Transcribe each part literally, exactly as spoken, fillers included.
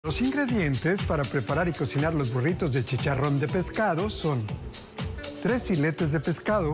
Los ingredientes para preparar y cocinar los burritos de chicharrón de pescado son tres filetes de pescado,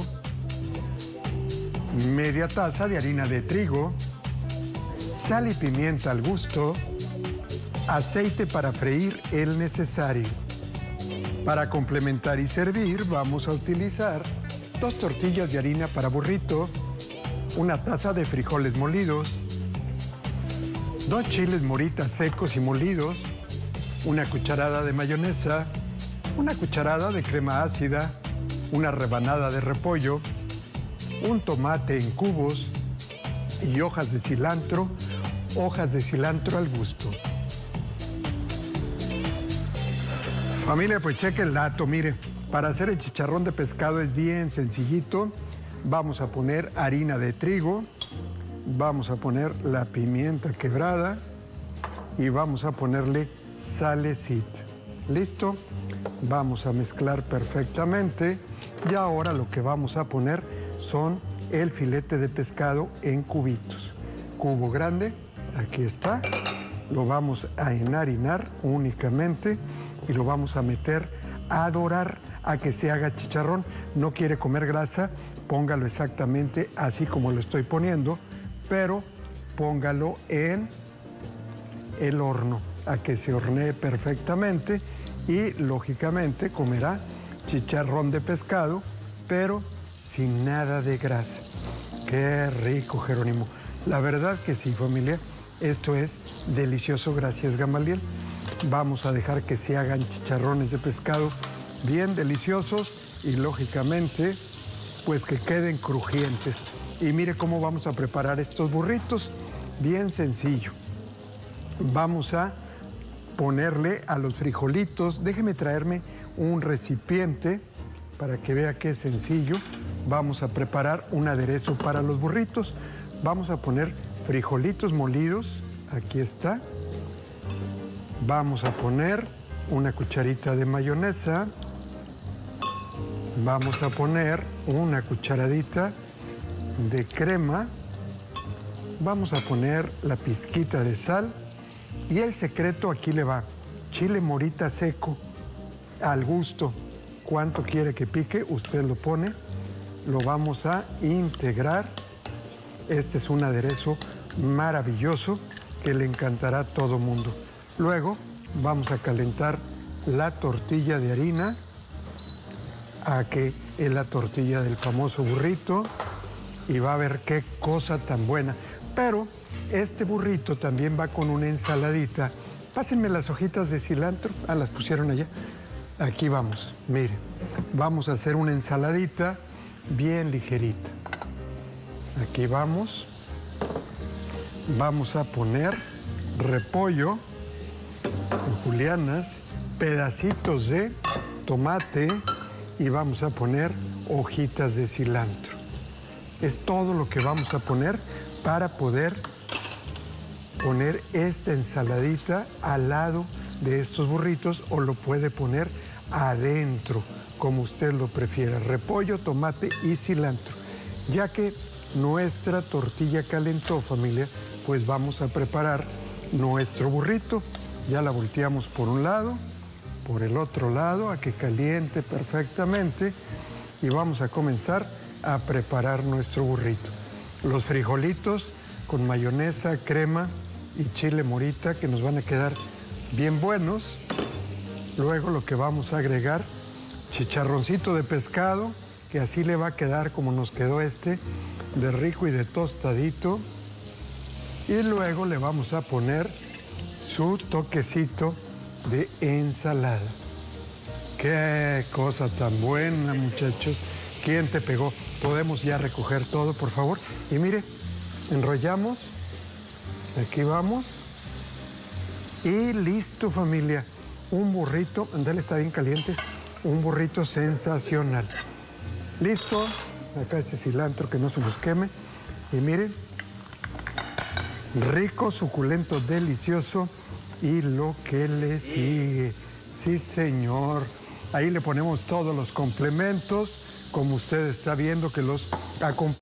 media taza de harina de trigo, sal y pimienta al gusto, aceite para freír el necesario. Para complementar y servir vamos a utilizar dos tortillas de harina para burrito, una taza de frijoles molidos, dos chiles moritas secos y molidos, una cucharada de mayonesa, una cucharada de crema ácida, una rebanada de repollo, un tomate en cubos y hojas de cilantro, hojas de cilantro al gusto. Familia, pues cheque el dato, mire, para hacer el chicharrón de pescado es bien sencillito. Vamos a poner harina de trigo, vamos a poner la pimienta quebrada y vamos a ponerle salecita. ¿Listo? Vamos a mezclar perfectamente y ahora lo que vamos a poner son el filete de pescado en cubitos. Cubo grande, aquí está. Lo vamos a enharinar únicamente y lo vamos a meter a dorar a que se haga chicharrón. No quiere comer grasa, póngalo exactamente así como lo estoy poniendo, pero póngalo en el horno a que se hornee perfectamente y lógicamente comerá chicharrón de pescado, pero sin nada de grasa. Qué rico, Jerónimo. La verdad que sí, familia, esto es delicioso, gracias Gamaliel. Vamos a dejar que se hagan chicharrones de pescado bien deliciosos y lógicamente pues que queden crujientes. Y mire cómo vamos a preparar estos burritos, bien sencillo. Vamos a ponerle a los frijolitos, déjeme traerme un recipiente para que vea qué sencillo. Vamos a preparar un aderezo para los burritos. Vamos a poner frijolitos molidos, aquí está. Vamos a poner una cucharita de mayonesa. Vamos a poner una cucharadita de crema. Vamos a poner la pizquita de sal. Y el secreto aquí le va. Chile morita seco, al gusto. ¿Cuánto quiere que pique? Usted lo pone. Lo vamos a integrar. Este es un aderezo maravilloso que le encantará a todo mundo. Luego vamos a calentar la tortilla de harina, a que es la tortilla del famoso burrito, y va a ver qué cosa tan buena. Pero este burrito también va con una ensaladita. Pásenme las hojitas de cilantro. Ah, las pusieron allá. Aquí vamos, mire. Vamos a hacer una ensaladita bien ligerita. Aquí vamos. Vamos a poner repollo, julianas, pedacitos de tomate y vamos a poner hojitas de cilantro. Es todo lo que vamos a poner para poder poner esta ensaladita al lado de estos burritos, o lo puede poner adentro, como usted lo prefiera. Repollo, tomate y cilantro. Ya que nuestra tortilla calentó, familia, pues vamos a preparar nuestro burrito. Ya la volteamos por un lado, por el otro lado, a que caliente perfectamente, y vamos a comenzar a preparar nuestro burrito. Los frijolitos con mayonesa, crema y chile morita, que nos van a quedar bien buenos. Luego lo que vamos a agregar, chicharroncito de pescado, que así le va a quedar como nos quedó este, de rico y de tostadito. Y luego le vamos a poner su toquecito de ensalada. Qué cosa tan buena, muchachos. ¿Quién te pegó? Podemos ya recoger todo, por favor. Y mire, enrollamos. Aquí vamos. Y listo, familia. Un burrito, andale, está bien caliente. Un burrito sensacional. Listo. Acá este cilantro que no se nos queme. Y miren, rico, suculento, delicioso. Y lo que le sigue. Sí, señor. Ahí le ponemos todos los complementos, como usted está viendo que los acompaña.